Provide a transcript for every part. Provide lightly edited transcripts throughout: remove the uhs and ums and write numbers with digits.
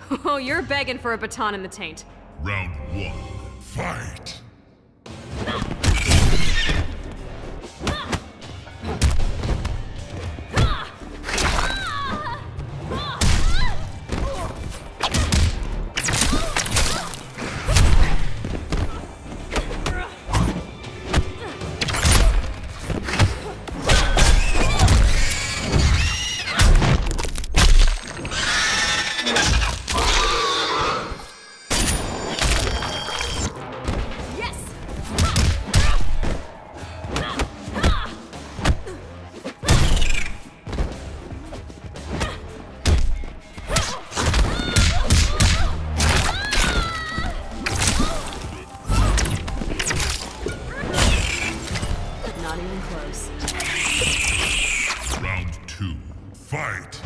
Oh, you're begging for a baton in the taint. Round one, fight! Not even close. Round two, fight!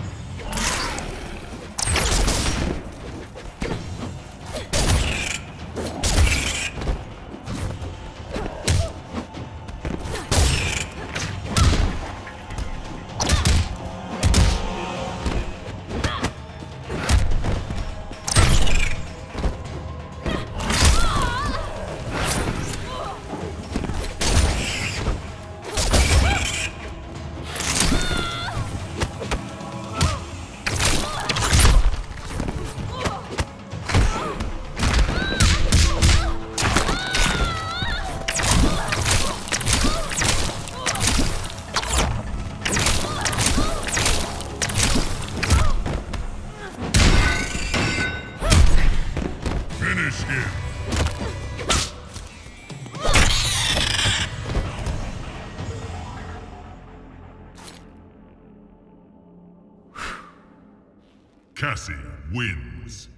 Finish him! Cassie wins.